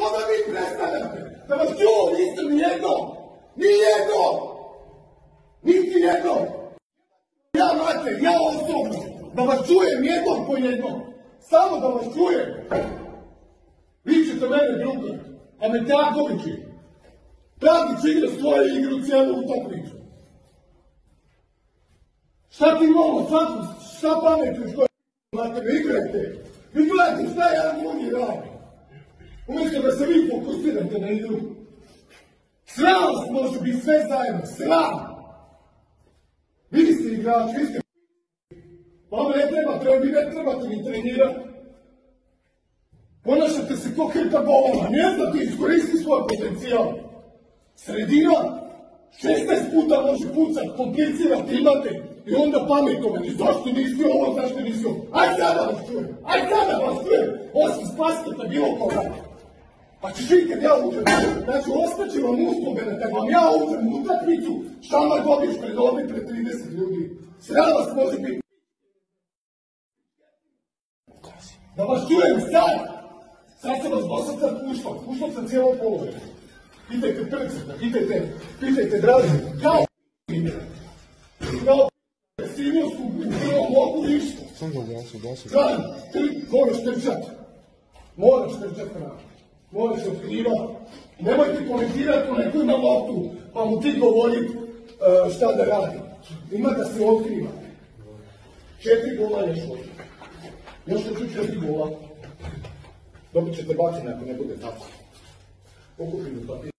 da vi prestanete, da vas čuo, niste nijednom, nijednom, niti jednom. Ja mater, ja osobno, da vas čujem jednom po jednom, samo da vas čujem. Vi ćete mene drugati, a Metakovići, Dragić igra svoju igru cijelu utakmicu. Šta ti imamo, šta pametno što imate, vi igrajte. Vi gledajte šta jedan drugi radi. Umjesto da se vi fokusirate na igru. Sram vas može biti sve zajedno, sram. Vi ste igrači, vi ste vama ne treba, vi ne trebate ni trenirati. Ponašate se ko hrta bolama, ne znate iskoristi svoj potencijal. Sredina 16 puta može pucat, komplicirati imate i onda pametovani. Zašto nisi ovo, zašto nisi ovo? Aj sada vas čujem, osim spaskata bilo koga. Pa ćeš vi kad ja uđem, znači ostaće vam uspomene, kad vam ja uđem u utakmicu, šamar dobiješ pred ovdje pred 30 ljudi. Sram vas može biti. Da vas čujem sad! Sad sam vas dosad puštao sam cijelo položaj. Pitajte Prceta, pitajte Dražinu, kao Sinjosku, mogu ništa. Sam ga ugasio. Dražin, ti moraš trčat pravo. Moraš otkrivati. Nemojte komentirati onaj koji ima loptu, pa mu ti govorit šta da radi. Ima da se otkriva. 4 gola još ovdje. Još ću 4 gola. Dobit ćete bacine ako ne bude tako. Okupimo papir.